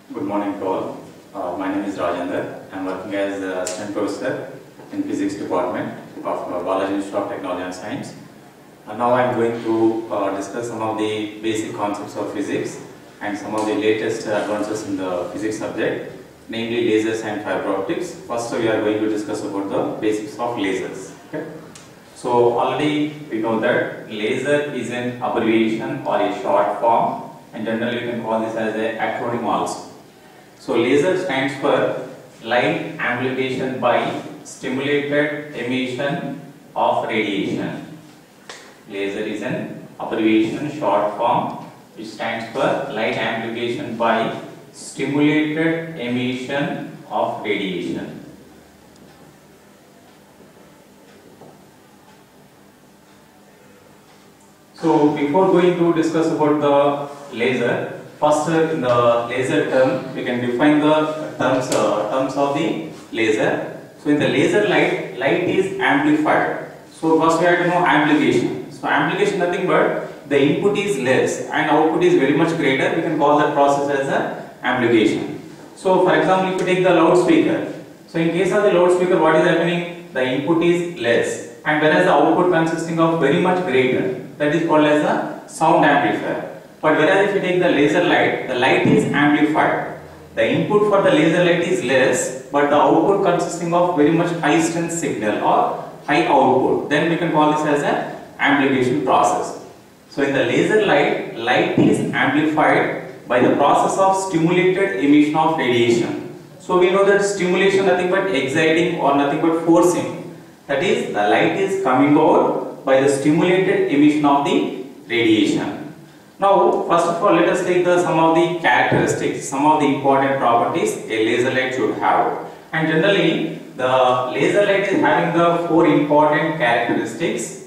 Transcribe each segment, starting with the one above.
Good morning to all. My name is Rajendar. I am working as assistant professor in physics department of Balaji Institute of Technology and Science. And now I am going to discuss some of the basic concepts of physics and some of the latest advances in the physics subject, namely lasers and fiber optics. First, we are going to discuss about the basics of lasers. Okay? So already we know that laser is an abbreviation or a short form, and generally you can call this as an acronym also. So laser stands for light amplification by stimulated emission of radiation. Laser is an abbreviation, short form, which stands for light amplification by stimulated emission of radiation. So before going to discuss about the laser, first in the laser term we can define the terms of the laser. So in the laser light is amplified. So first we have to know amplification. So amplification nothing but the input is less and output is very much greater. We can call that process as a amplification. So for example, if you take the loudspeaker. So in case of the loudspeaker, what is happening? The input is less, and whereas the output consisting of very much greater. That is called as a sound amplifier. But whereas if you take the laser light, the light is amplified. The input for the laser light is less, but the output consisting of very much high strength signal or high output. Then we can call this as an amplification process. So in the laser light is amplified by the process of stimulated emission of radiation. So we know that stimulation nothing but exciting or nothing but forcing. That is, the light is coming out by the stimulated emission of the radiation. Now, first of all, let us take some of the characteristics, some of the important properties a laser light should have. And generally, the laser light is having the four important characteristics.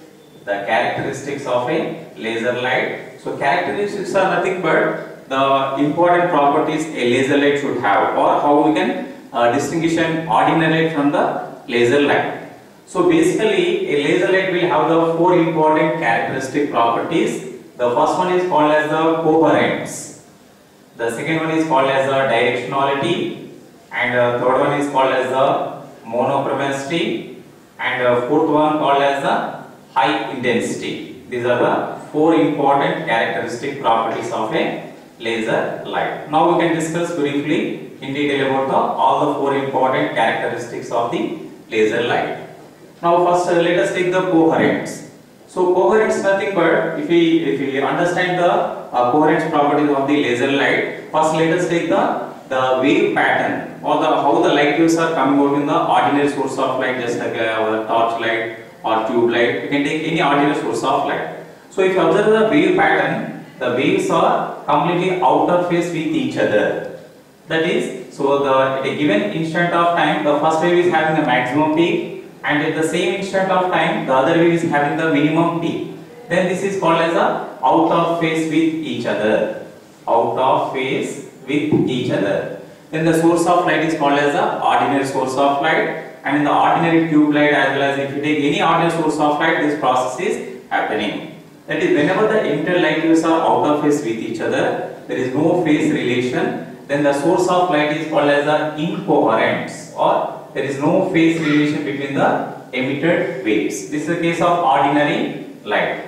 The characteristics of a laser light. So, characteristics are nothing but the important properties a laser light should have, or how we can distinguish an ordinary light from the laser light. So basically, a laser light will have the four important characteristic properties. The first one is called as the coherence. The second one is called as the directionality, and the third one is called as the monochromaticity, and the fourth one called as the high intensity. These are the four important characteristic properties of a laser light. Now we can discuss briefly in detail about all the four important characteristics of the laser light. Now first let us take the coherence. So coherence nothing but if we understand the coherence properties of the laser light, first let us take the wave pattern or how the light waves are coming out in the ordinary source of light, just like our torch light or tube light. We can take any ordinary source of light. So if you observe the wave pattern, the waves are completely out of phase with each other. That is, so at a given instant of time, the first wave is having the maximum peak, and at the same instant of time the other wave is having the minimum peak. Then this is called as a out of phase with each other. Out of phase with each other. Then the source of light is called as the ordinary source of light, and in the ordinary tube light as well as if you take any ordinary source of light, this process is happening. That is, whenever the emitted light waves are out of phase with each other, there is no phase relation, then the source of light is called as the incoherence, or there is no phase relation between the emitted waves. This is the case of ordinary light.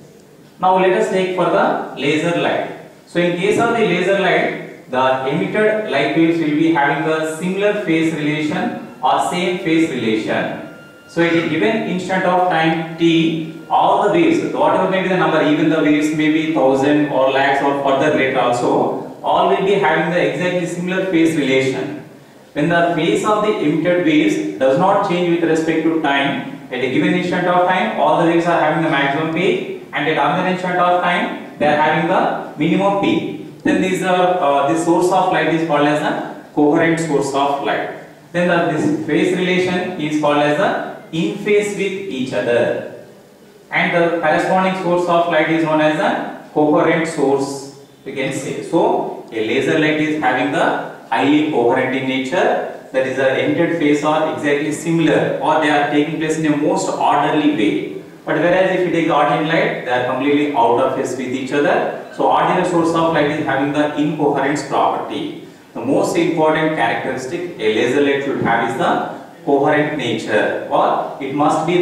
Now let us take for the laser light. So in case of the laser light, the emitted light waves will be having the similar phase relation or same phase relation. So at a given instant of time t, all the waves, whatever may be the number, even the waves may be 1000 or lakhs or further greater also, all will be having the exactly similar phase relation. When the phase of the emitted waves does not change with respect to time, at a given instant of time, all the waves are having the maximum peak, and at another instant of time, they are having the minimum peak. Then this source of light is called as a coherent source of light. Then this phase relation is called as a in phase with each other, and the corresponding source of light is known as a coherent source, we can say. So a laser light is having the highly coherent in nature, that is the emitted phase are exactly similar, or they are taking place in a most orderly way. But whereas if you take the ordinary light, they are completely out of phase with each other. So ordinary source of light is having the incoherence property. The most important characteristic a laser light should have is the coherent nature, or it must be the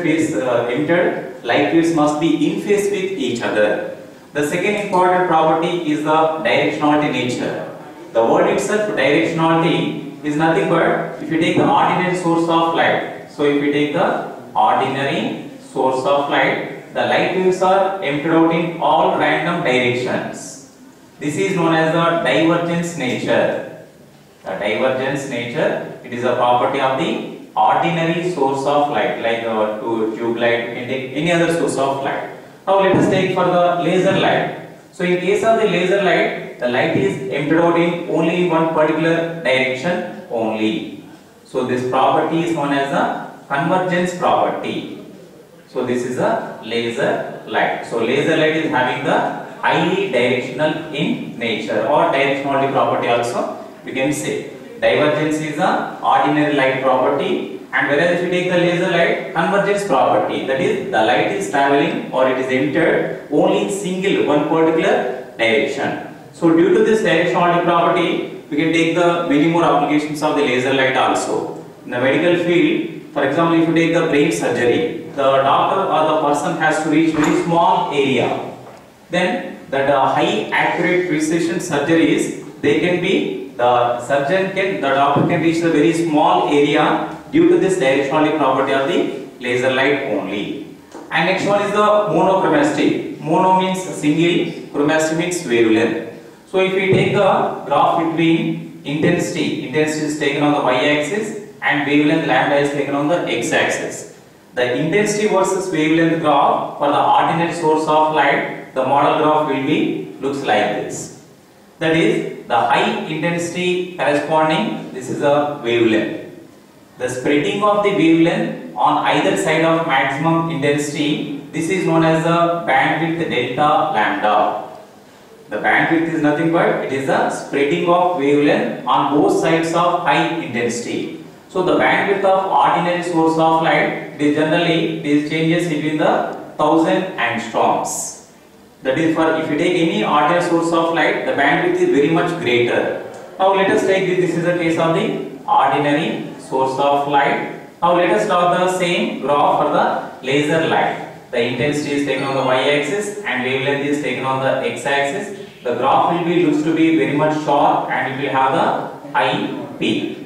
entered light waves must be in phase with each other. The second important property is the directionality nature. The word itself, directionality, is nothing but if you take the ordinary source of light. So if you take the ordinary source of light, the light waves are emptied out in all random directions. This is known as the divergence nature. The divergence nature, it is a property of the ordinary source of light, like tube light. You can take any other source of light. Now let us take for the laser light. So in case of the laser light, the light is emptied out in only in one particular direction only. So this property is known as the convergence property. So this is a laser light. So laser light is having the highly directional in nature, or directionality property also we can say. Divergence is the ordinary light property, and whereas if you take the laser light, convergence property, that is the light is traveling or it is entered only in single one particular direction. So due to this directionality property, we can take the many more applications of the laser light also. In the medical field, for example, if you take the brain surgery, the doctor or the person has to reach very small area. Then that high accurate precision surgeries, they can be, the doctor can reach the very small area due to this directionality property of the laser light only. And next one is the monochromatic. Mono means single, chromatic means wavelength. So if we take the graph between intensity is taken on the y-axis and wavelength lambda is taken on the x-axis. The intensity versus wavelength graph for the ordinary source of light, the model graph will be looks like this. That is the high intensity corresponding, this is a wavelength. The spreading of the wavelength on either side of maximum intensity, this is known as the bandwidth delta lambda. The bandwidth is nothing but it is the spreading of wavelength on both sides of high intensity. So the bandwidth of ordinary source of light, it is generally these changes between the 1000 angstroms. That is, for if you take any ordinary source of light, the bandwidth is very much greater. Now let us take this is the case of the ordinary source of light. Now let us draw the same graph for the laser light. The intensity is taken on the y-axis and wavelength is taken on the x-axis. The graph will be looks to be very much sharp and it will have the high peak.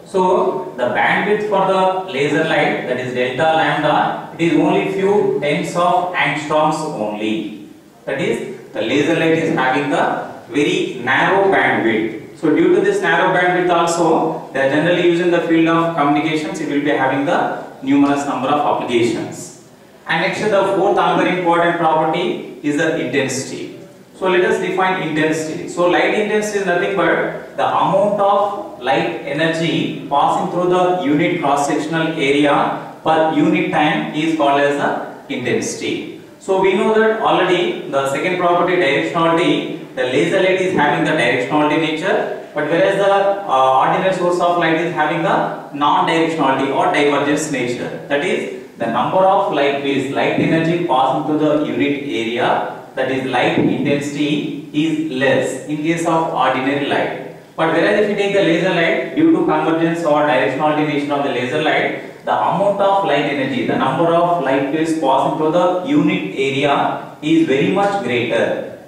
So the bandwidth for the laser light, that is delta lambda, it is only few tens of angstroms only. That is, the laser light is having the very narrow bandwidth. So due to this narrow bandwidth also, they are generally used in the field of communications. It will be having the numerous number of applications. And next, the fourth another important property is the intensity. So let us define intensity. So light intensity is nothing but the amount of light energy passing through the unit cross-sectional area per unit time is called as the intensity. So we know that already the second property, directionality, the laser light is having the directionality nature, but whereas the ordinary source of light is having the non-directionality or divergence nature. That is, the number of light waves, light energy passing through the unit area, that is light intensity, is less in case of ordinary light. But whereas if you take the laser light, due to convergence or directionality nature of the laser light, the amount of light energy, the number of light waves passing through the unit area is very much greater.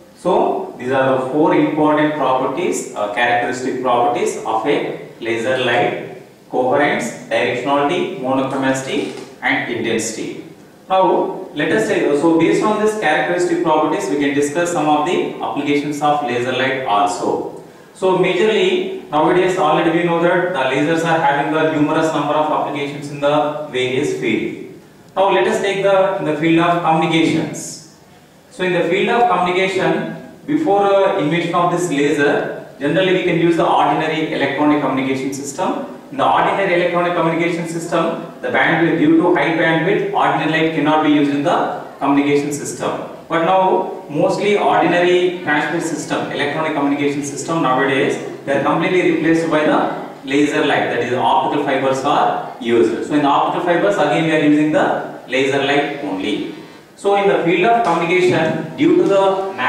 So these are the four important properties, characteristic properties of a laser light: coherence, directionality, monochromatic, and intensity. Now let us say, so based on this characteristic properties, we can discuss some of the applications of laser light also. So majorly nowadays already we know that the lasers are having the numerous number of applications in the various fields. Now let us take in the field of communications. So in the field of communication, before invention of this laser, generally we can use the ordinary electronic communication system. In the ordinary electronic communication system, the bandwidth, due to high bandwidth, ordinary light cannot be used in the communication system. But now mostly ordinary transmit system, electronic communication system nowadays, they are completely replaced by the laser light, that is optical fibers are used. So in the optical fibers again we are using the laser light only. So in the field of communication, due to the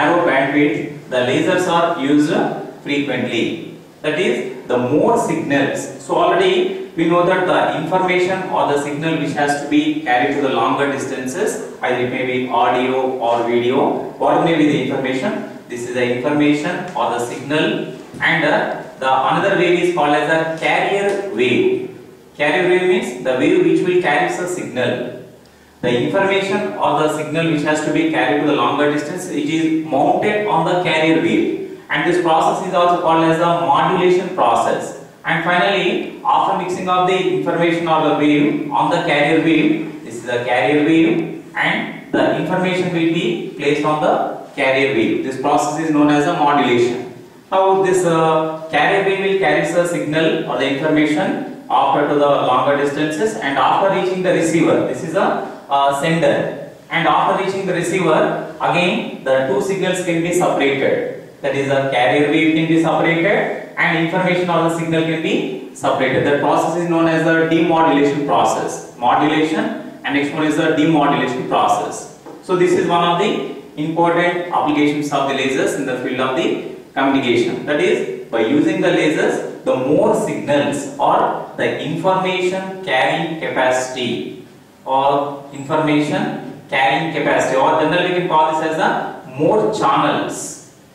narrow bandwidth, the lasers are used frequently. That is, the more signals. So already we know that the information or the signal which has to be carried to the longer distances, either it may be audio or video, what may be the information? This is the information or the signal, and the another wave is called as a carrier wave. Carrier wave means the wave which will carry the signal. The information or the signal which has to be carried to the longer distance, which is mounted on the carrier wave, and this process is also called as a modulation process. And finally, after mixing of the information or the wave on the carrier wave, this is a carrier wave, and the information will be placed on the carrier wave. This process is known as a modulation. Now this carrier wave will carry the signal or the information after to the longer distances, and after reaching the receiver, this is a sender, and after reaching the receiver, again the two signals can be separated. That is, the carrier wave can be separated and information or the signal can be separated. That process is known as the demodulation process. Modulation, and next one is the demodulation process. So this is one of the important applications of the lasers in the field of the communication. That is, by using the lasers, the more signals or the information carrying capacity or information carrying capacity, or generally we can call this as the more channels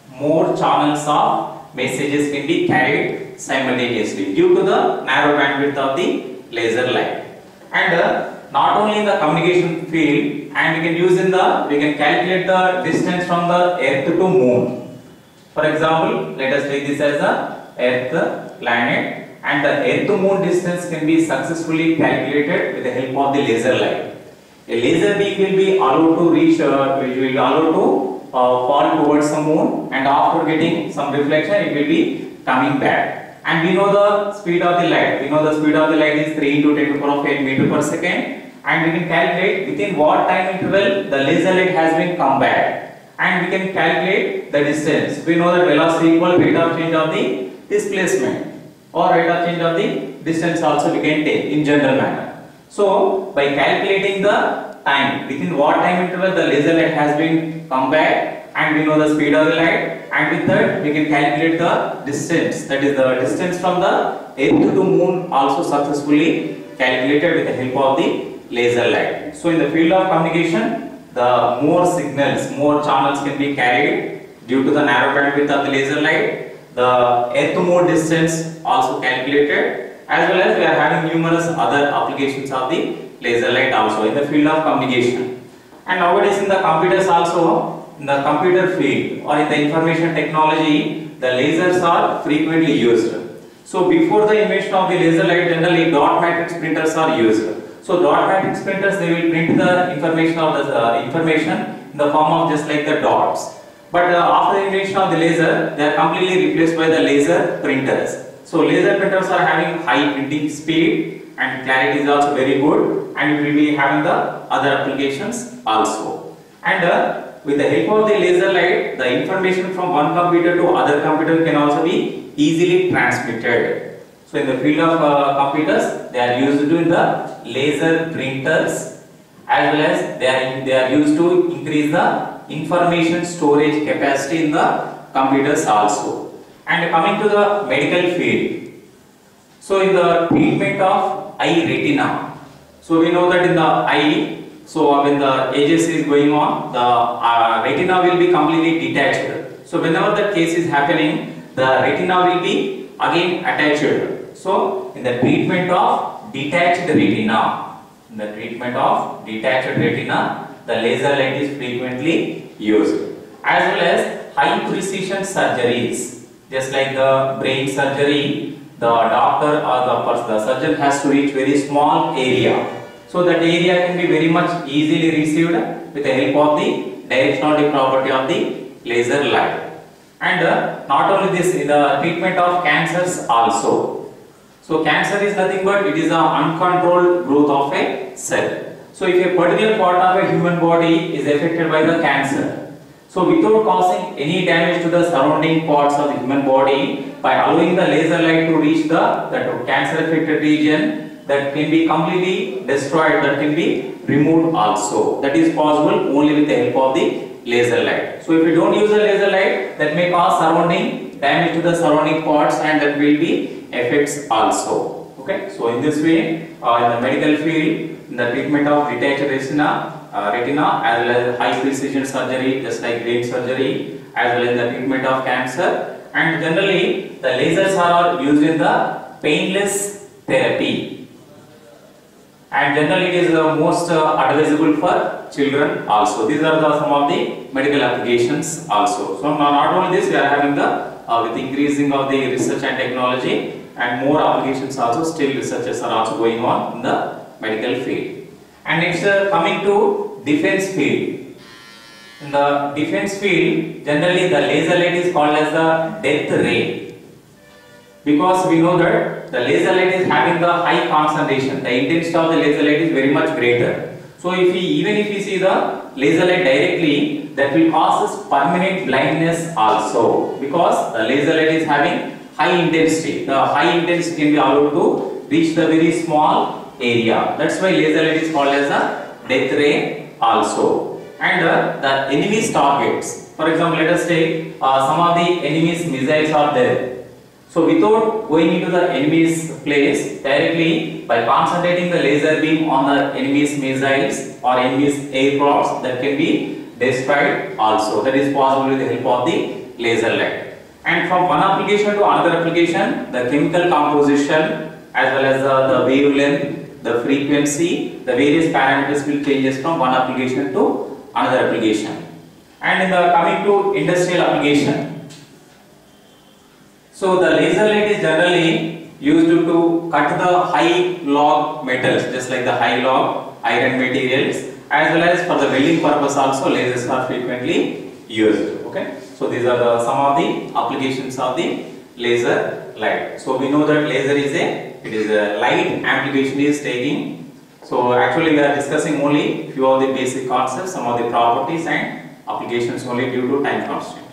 of messages can be carried simultaneously due to the narrow bandwidth of the laser light. And not only in the communication field, and we can calculate the distance from the earth to moon. For example, let us take this as the earth planet, and the earth to moon distance can be successfully calculated with the help of the laser light. A laser beam will be allowed to reach, fall towards the moon, and after getting some reflection it will be coming back. And we know the speed of the light. We know the speed of the light is 3 into 10 to the power of 8 meter per second, and we can calculate within what time interval the laser light has been come back, and we can calculate the distance. We know that velocity equal rate of change of the displacement, or rate of change of the distance also we can take in general manner. So by calculating the time, within what time interval the laser light has been come back, and we know the speed of the light, and with that we can calculate the distance, that is the distance from the earth to the moon, also successfully calculated with the help of the laser light. So in the field of communication, the more signals, more channels can be carried due to the narrow bandwidth of the laser light. The earth to moon distance also calculated, as well as we are having numerous other applications of the laser light also in the field of communication. And nowadays in the computers also, in the computer field or in the information technology, the lasers are frequently used. So before the invention of the laser light, generally dot matrix printers are used. So dot matrix printers, they will print the information of the information in the form of just like the dots. But after the invention of the laser, they are completely replaced by the laser printers. So laser printers are having high printing speed, and clarity is also very good, and we will be having the other applications also. And with the help of the laser light, the information from one computer to other computer can also be easily transmitted. So in the field of computers, they are used to in the laser printers, as well as they are used to increase the information storage capacity in the computers also. And coming to the medical field, so in the treatment of eye retina, so we know that in the eye, so when the ages is going on, the retina will be completely detached. So whenever that case is happening, the retina will be again attached. So in the treatment of detached retina, the laser light is frequently used, as well as high precision surgeries, just like the brain surgery. The doctor or the surgeon has to reach very small area, so that area can be very much easily received with the help of the directionality property of the laser light. And not only this, in the treatment of cancers also. So cancer is nothing but it is an uncontrolled growth of a cell. So if a particular part of a human body is affected by the cancer, so without causing any damage to the surrounding parts of the human body, by allowing the laser light to reach that cancer affected region, that can be completely destroyed, that can be removed also. That is possible only with the help of the laser light. So if you don't use the laser light, that may cause surrounding damage to the surrounding parts, and that will be effects also. Okay. So in this way, in the medical field, in the treatment of detached retina as well as high precision surgery, just like brain surgery, as well as the treatment of cancer, and generally the lasers are used in the painless therapy, and generally it is most advisable for children also. These are some of the medical applications also. So not only this, we are having the with increasing of the research and technology, and more applications also, still researches are also going on in the medical field. And next, coming to defense field. In the defense field, generally the laser light is called as the death ray, because we know that the laser light is having the high concentration. The intensity of the laser light is very much greater. So even if we see the laser light directly, that will cause us permanent blindness also, because the laser light is having high intensity. The high intensity can be allowed to reach the very small area. That's why laser light is called as a death ray also. And the enemy's targets. For example, let us take some of the enemy's missiles are there. So without going into the enemy's place directly, by concentrating the laser beam on the enemy's missiles or enemy's aircrafts, that can be destroyed also. That is possible with the help of the laser light. And from one application to another application, the chemical composition as well as the wavelength, the frequency, the various parameters will changes from one application to another application. And in the coming to industrial application, so the laser light is generally used to cut the high log metals, just like the high log iron materials, as well as for the welding purpose also lasers are frequently used. Okay, so these are some of the applications of the laser light. So we know that laser is a light amplification is taking. So actually we are discussing only few of the basic concepts, some of the properties and applications only due to time constraint.